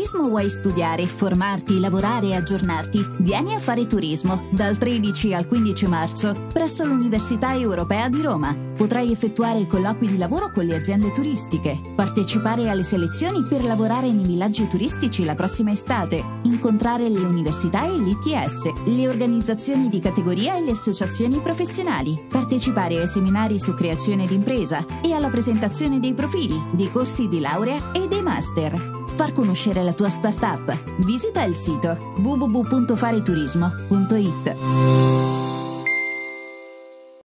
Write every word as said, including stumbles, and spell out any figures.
turismo vuoi studiare, formarti, lavorare e aggiornarti? Vieni a fare turismo dal tredici al quindici marzo presso l'Università Europea di Roma. Potrai effettuare i colloqui di lavoro con le aziende turistiche, partecipare alle selezioni per lavorare nei villaggi turistici la prossima estate, incontrare le università e l'I T S, le organizzazioni di categoria e le associazioni professionali, partecipare ai seminari su creazione d'impresa e alla presentazione dei profili, dei corsi di laurea e dei master. Far conoscere la tua startup. Visita il sito w w w punto fareturismo punto it.